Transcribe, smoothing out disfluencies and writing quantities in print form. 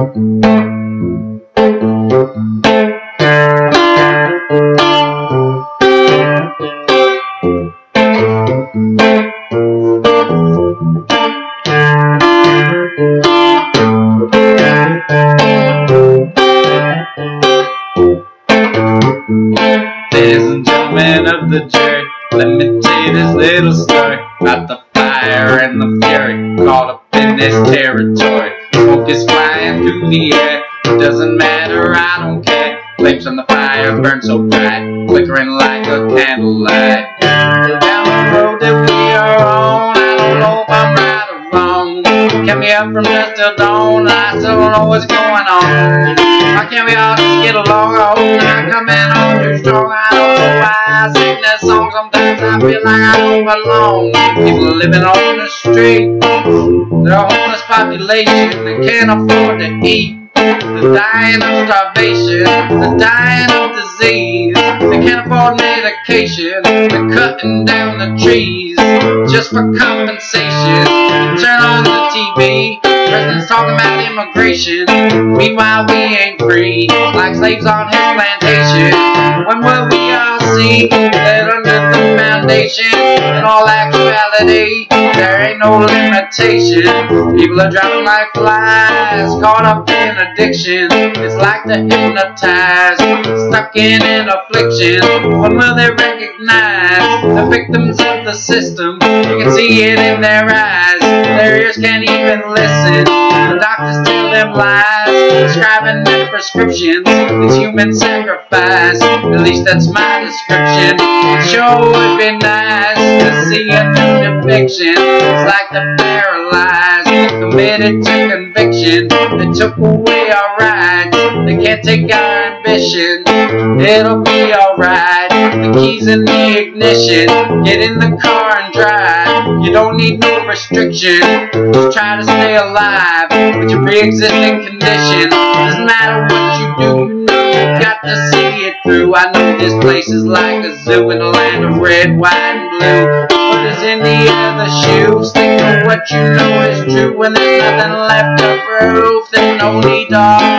Ladies and gentlemen of the jury, let me tell you this little story about the fire and the fury caught up in this territory. Smoke is flying through the air, it doesn't matter, I don't care. Flames from the fire burn so bright, flickering like a candlelight. Down the road that we are on, I don't know if I'm right or wrong. Kept me up from dusk till dawn, I still don't know what's going on. Why can't we all just get along? I hope not coming on too strong. I don't know why I sing that song. Sometimes I feel like I don't belong. People living on the street, they're a homeless population. They can't afford to eat. They're dying of starvation. They're dying of disease. They can't afford medication. They're cutting down the trees just for compensation. You turn on the TV, president's talking about immigration. Meanwhile, we ain't free, like slaves on his plantation. When will we all see that under the foundation, in all actuality, there ain't no limitation? People are dropping like flies, caught up in addiction. It's like they're hypnotized, stuck in an affliction. When will they recognize the victims of the system? You can see it in their eyes. Their ears can't even listen. The doctors tell them lies, prescribing them prescriptions. It's human sacrifice, at least that's my description. It sure would be nice to see a new depiction. It's like the paralyzed, committed to conviction. They took away our rights, they can't take our ambition. It'll be alright, the keys in the ignition. Get in the car and drive, you don't need no restriction. Just try to stay alive with your pre-existing condition. Doesn't matter what you do, you know you got to see it through. I know this place is like a zoo in a land of red, white, and blue. What is in the other shoe? Stick to what you know is true. When there's nothing left to prove, there's no need to argue.